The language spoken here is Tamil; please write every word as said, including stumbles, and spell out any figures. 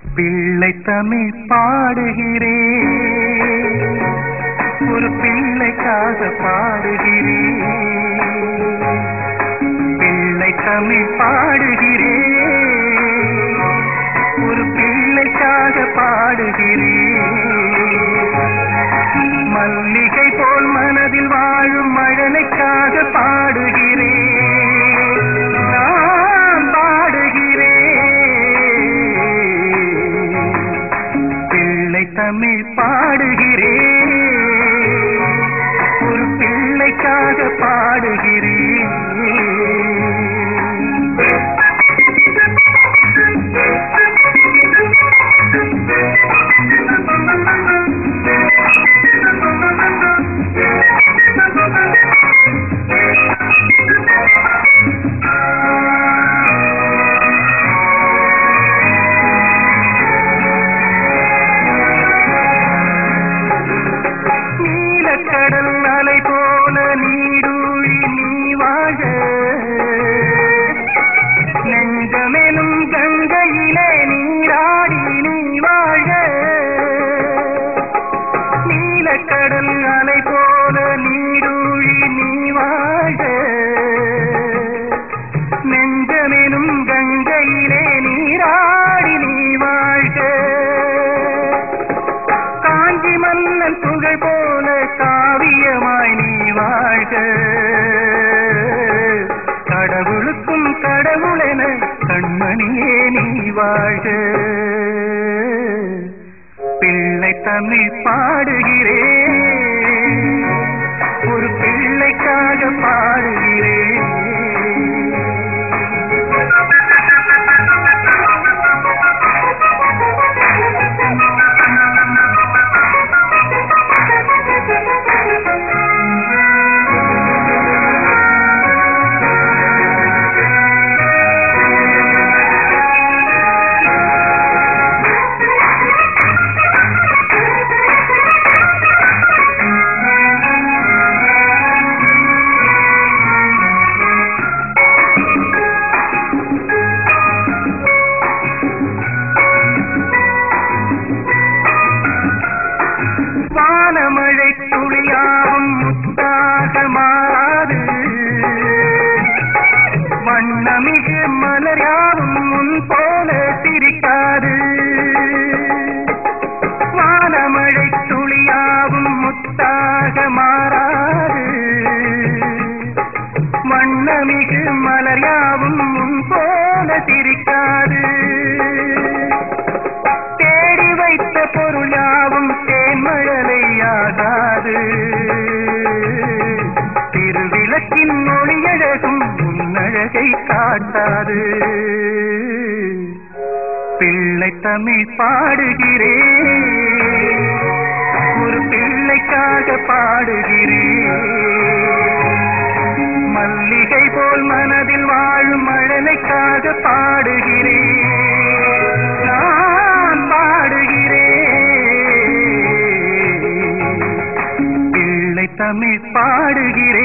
பிள்ளை தமிழ் பாடுகிறேன், ஒரு பிள்ளைக்காக பாடுகிறேன். பிள்ளை தமிழ் பாடுகிறேன், ஒரு பிள்ளைக்காக பாடுகிறேன். மல்லிகை போல் மனதில் வாழும் மழலைக்காக பாடுகிறேன். நான் பாடுகிறேன், பிள்ளை தமிழ் பாடுகிறேன், ஒரு பிள்ளைக்காக பாடுகிறேன். கடல் அலை போல நீடூழி நீ வாழ, நெஞ்சமெனும் கங்கையிலே நீராடி நீ வாழ. நீலக்கடல் அலை போல நீடூழி நீ வாழ, நெஞ்சமெனும் கங்கையிலே நீராடி நீ வாழ. காஞ்சி மன்னன் புகழ் போல காவியமாய் நீ வாழ்க, கடவுளுக்கும் கடவுளென கண்மணியே நீ வாழ்க. பிள்ளை தமிழ் பாடுகிறேன், ஒரு பிள்ளைக்காக பாடுகிறேன். வானமழை துளியாவும் முத்தாக மாறாது, வண்ணமிகு மலர் யாவும் முன் போல சிரிக்காது. வானமழை துளியாவும் முத்தாக மாறாது, வண்ணமிகு மலர் யாவும் முன் போல சிரிக்காது. தேடி வைத்த பொருள் யாவும் தேன்மழலையாகாது, திருவிளக்கின் ஒளியழகும் உன்னழகை காட்டாது. பிள்ளை தமிழ் பாடுகிறேன், ஒரு பிள்ளைக்காக பாடுகிறேன். மல்லிகை போல் மனதில் வாழும் மழலைக்காக பாடுகிறேன். நான் பாடுகிறேன், பிள்ளை தமிழ் பாடுகிறேன்,